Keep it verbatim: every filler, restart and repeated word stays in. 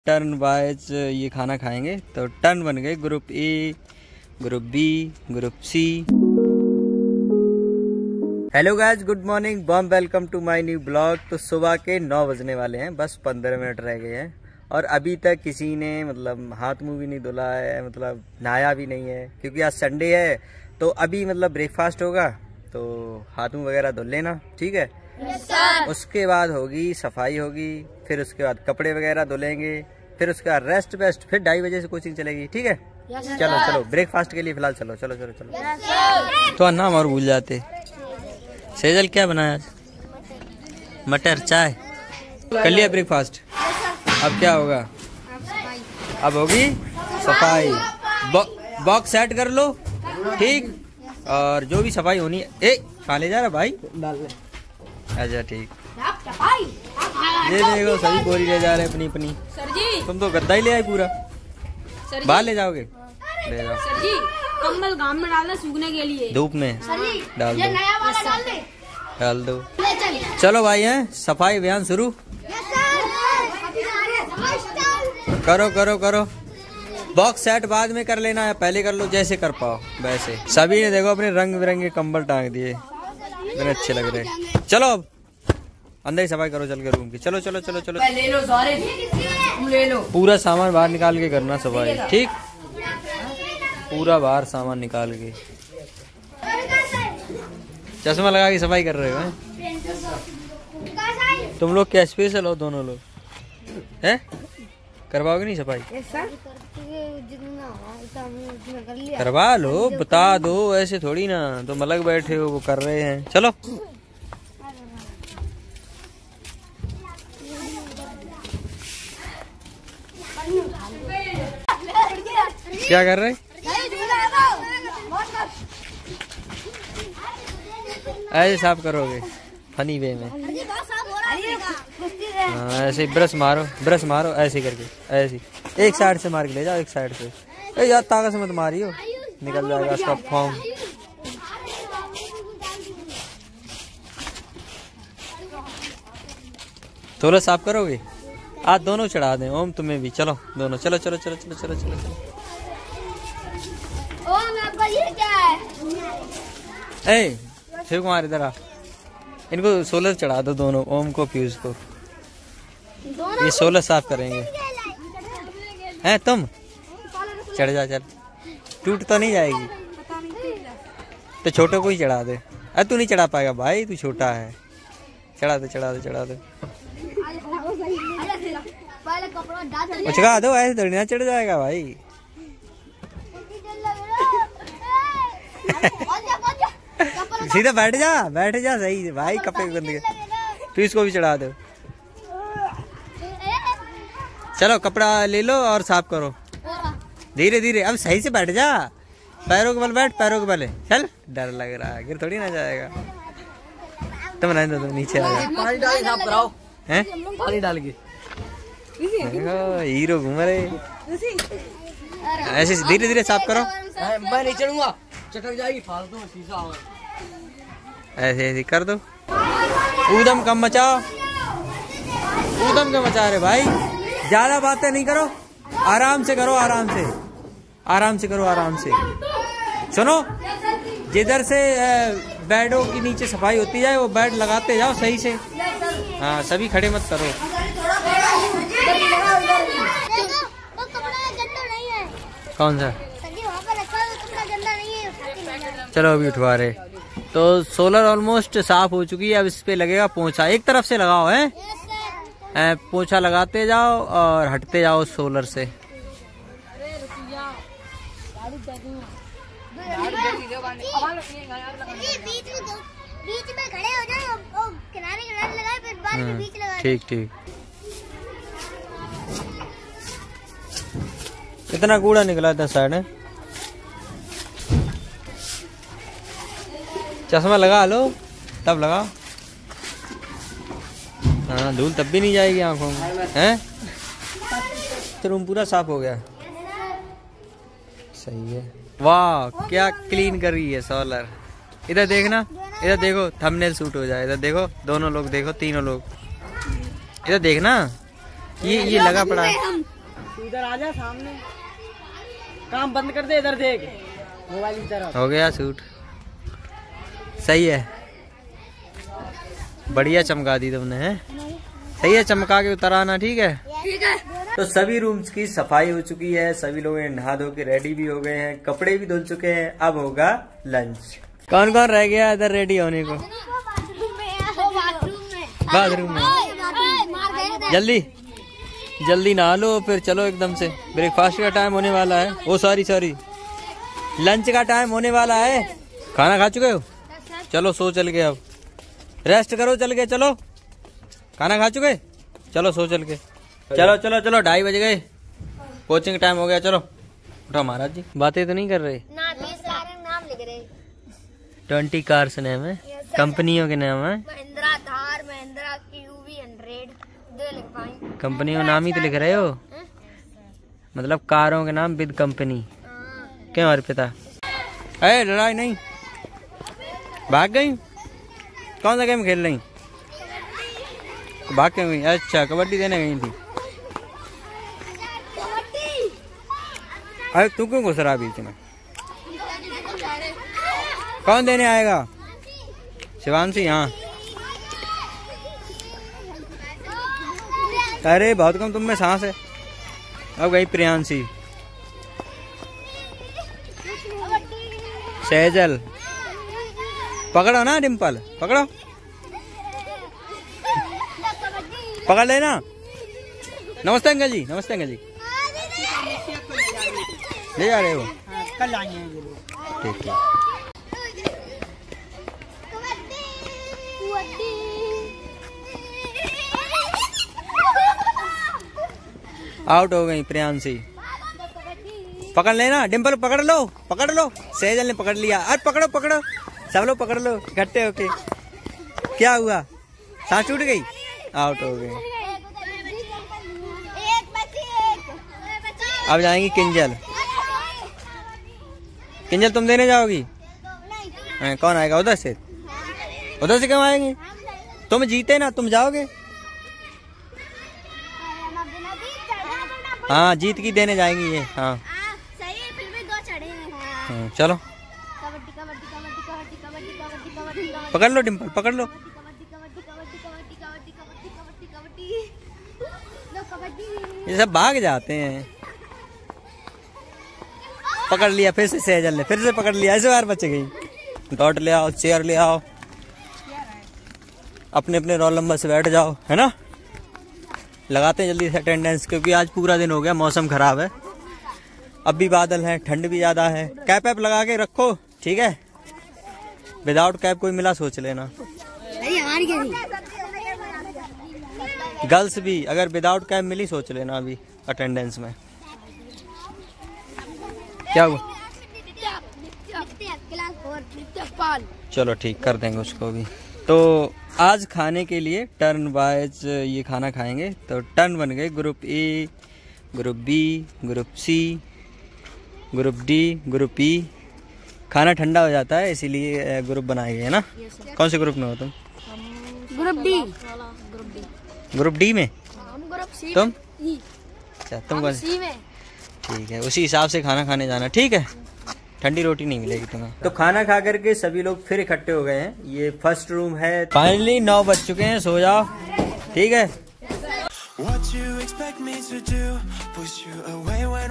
Turn wise ये खाना खाएंगे। तो टर्न बन गए group A, group B, group C. Hello guys, good morning, बॉम welcome to my new blog. तो सुबह के नौ बजने वाले हैं, बस पंद्रह मिनट रह गए हैं और अभी तक किसी ने मतलब हाथ मुंह भी नहीं धुला है, मतलब नहाया भी नहीं है, क्योंकि आज संडे है। तो अभी मतलब ब्रेकफास्ट होगा तो हाथ मुंह वगैरह धुल लेना, ठीक है। yes, उसके बाद होगी सफाई होगी, फिर उसके बाद कपड़े वगैरह धुलेंगे, फिर उसके बाद रेस्ट वेस्ट, फिर ढाई बजे से कोचिंग चलेगी, ठीक है। yes, चलो चलो ब्रेकफास्ट के लिए फिलहाल चलो चलो चलो चलो yes, तो नाम और भूल जाते। सेजल क्या बनाया आज? मटर चाय। कर लिया ब्रेकफास्ट? अब क्या होगा? अब होगी सफाई। बॉक्स सेट कर लो, ठीक, और जो भी सफाई होनी है। ए कहाँ ले जा रहा भाई? अच्छा ठीक। ये देखो सभी बोरी ले जा रहे अपनी अपनी। तुम तो गद्दा ही ले आए पूरा। बाहर ले जाओगे? ले जाओ। सर जी, कम्बल घाम में डालना सूखने के लिए। धूप में डाल दो, डाल दो। चलो भाई हैं, सफाई अभियान शुरू करो करो करो। बॉक्स सेट बाद में कर लेना है, पहले कर लो, जैसे कर पाओ वैसे। सभी ने देखो अपने रंग बिरंगे कंबल टांग दिए, इतने अच्छे लग रहे हैं। चलो अब अंदर ही सफाई करो चल के रूम की। चलो चलो चलो चलो ले लो सारे, ले लो। पूरा सामान बाहर निकाल के करना सफाई, ठीक, पूरा बाहर सामान निकाल के। चश्मा लगा के सफाई कर रहे हो हैं तुम लोग? क्या स्पेशल हो दोनों लोग हैं? करवाओगे नहीं सफाई? करवा लो, बता दो, ऐसे थोड़ी ना तुम अलग बैठे हो, वो कर रहे हैं। चलो क्या कर रहे? ऐसे साफ करोगे फनी वे में? हाँ ऐसे ब्रश मारो, ब्रश मारो ऐसे करके, ऐसे एक साइड से मार के ले जाओ, एक साइड से। ए यार ताकत से मत मारियो, निकल जाएगा उसका फॉर्म। थोड़ा साफ करोगे? आज दोनों चढ़ा दें, ओम तुम्हें भी। चलो दोनों, चलो चलो चलो चलो चलो चलो चलो। ओम आपका ये क्या है? ए शिव कुमार इधर आ, इनको सोलर चढ़ा दो दोनों, ओम को फ्यूज को। ये सोलर साफ करेंगे हैं तुम? चढ़ जा, चल, टूट तो नहीं जाएगी? तो छोटे को ही चढ़ा दे। अरे तू नहीं चढ़ा पाएगा भाई, तू छोटा है। चढ़ा दे चढ़ा दे चढ़ा दे, चढ़ा दो, ऐसे थोड़ी ना चढ़ जाएगा भाई। सीधा बैठ जा, बैठ जा, सही है भाई। कपड़े बंद कर, तू इसको भी चढ़ा दो। चलो कपड़ा ले लो और साफ करो धीरे धीरे। अब सही से बैठ जा, पैरों के बल बैठ, पैरों के बल। चल, डर लग रहा है, गिर थोड़ी ना जाएगा। तुम रहने दो, नीचे आ जा। पानी डाल के साफ कराओ हैं? पानी डाल के। हीरो घूम रहे, ऐसे धीरे धीरे साफ करो। मैं नहीं चढ़ूंगा, चटक जाएगी फालतू में शीशा होगा। ऐसे ऐसे कर दो। ऊधम कम मचाओ, ऊधम कम मचा रहे भाई। ज्यादा बातें नहीं करो, आराम से करो, आराम से आराम से करो, आराम से। सुनो, जिधर से बेडों की नीचे सफाई होती जाए वो बेड लगाते जाओ सही से। हाँ सभी खड़े मत करो। कौन सा? चलो अभी उठवा रहे। तो सोलर ऑलमोस्ट साफ हो चुकी है, अब इस पे लगेगा पोंछा। एक तरफ से लगाओ है, पोंछा लगाते जाओ और हटते जाओ सोलर से। ठीक ठीक। इतना कूड़ा निकला था साइड में। चश्मा लगा लो तब लगाओ। हाँ धूल तब भी नहीं जाएगी आंखों में, हैं? तो रूम पूरा साफ हो गया, सही है। वाह क्या क्लीन कर रही है सोलर। इधर देखना, इधर देखो, थंबनेल शूट हो जाए। इधर देखो, दोनों लोग देखो, तीनों लोग इधर देखना। ये ये लगा पड़ा है। इधर आ जा सामने, काम बंद कर दे, इधर देख मोबाइल की तरफ। हो गया शूट, सही है, बढ़िया चमका दी तुमने है। सही है, चमका के उतर आना। ठीक है ठीक है। तो सभी रूम्स की सफाई हो चुकी है, सभी लोग नहा धो के रेडी भी हो गए हैं, कपड़े भी धुल चुके हैं। अब होगा लंच। कौन कौन रह गया इधर रेडी होने को? बाथरूम में। जल्दी जल्दी नहा लो, फिर चलो एकदम से। ब्रेकफास्ट का टाइम होने वाला है। ओ सॉरी सॉरी लंच का टाइम होने वाला है। खाना खा चुके हो? चलो सो चल के, अब रेस्ट करो चल के। चलो खाना खा चुके, चलो सो चल के। चलो चलो चलो, ढाई बज गए, कोचिंग टाइम हो गया। चलो उठो महाराज जी। बातें तो नहीं कर रहे ना, सारे नाम लिख रहे। ट्वेंटी कार्स नेम है, कंपनियों के नाम है। महिंद्रा थार, महिंद्रा क्यूवी हंड्रेड, दो लिख पाए। कंपनियों नाम ही तो लिख रहे हो, मतलब कारों के नाम विद कंपनी। क्यों हमारे पिता? अरे लड़ाई नहीं, भाग गई। कौन सा गेम खेल रही? भाग के गई? अच्छा कबड्डी देने गई थी। अरे तू क्यों घुस रहा बीच में? कौन देने आएगा? शिवांशी। हाँ अरे बहुत कम तुम में सांस है। अब गई प्रियांशी। सेजल पकड़ो ना, डिम्पल पकड़ो, पकड़ लेना। नमस्ते अंकल जी, नमस्ते अंकल जी। ले जा रहे हो? कल आएंगे। ठीक है। आउट हो गई प्रियांशी। पकड़ लेना डिम्पल, पकड़ लो पकड़ लो। सेजल ने पकड़ लिया। अरे पकड़ो पकड़ो, सब लोग पकड़ लो इकट्ठे होके। क्या हुआ? सांस टूट गई, आउट हो गए। अब जाएंगी किंजल। किंजल तुम देने जाओगी? नहीं। कौन आएगा उधर से? उधर से क्यों आएंगे? तुम जीते ना, तुम जाओगे। हाँ जीत की देने जाएंगी ये। हाँ चलो पकड़ लो डिम्पल, पकड़ लो। ये सब भाग जाते हैं। पकड़ लिया फिर से सेजल ने, फिर से पकड़ लिया। ऐसे बार बच गई। डॉट ले आओ, चेयर ले आओ, अपने अपने रोल नंबर से बैठ जाओ, है ना। लगाते हैं जल्दी से अटेंडेंस, क्योंकि आज पूरा दिन हो गया, मौसम खराब है। अब भी बादल है, ठंड भी ज्यादा है। कैप ऐप लगा के रखो, ठीक है। विदाउट कैप कोई मिला सोच लेना। गर्ल्स भी अगर विदाउट कैप मिली सोच लेना अभी अटेंडेंस में। क्या हुआ? चलो ठीक कर देंगे उसको भी। तो आज खाने के लिए टर्न वाइज ये खाना खाएंगे। तो टर्न बन गए, group A, group B, group C, group D, group E. खाना ठंडा हो जाता है इसीलिए ग्रुप बनाए गए, है ना। कौन से ग्रुप में हो तुम? Group D. ग्रुप डी में? Group C. तुम? अच्छा तुम कौन सी में? ठीक है, उसी हिसाब से खाना खाने जाना, ठीक है। ठंडी रोटी नहीं मिलेगी तुम्हें। तो खाना खा करके सभी लोग फिर इकट्ठे हो गए हैं। ये फर्स्ट रूम है। फाइनली नौ बज चुके हैं, सो जाओ, ठीक है। What you expect me to do? Push you away when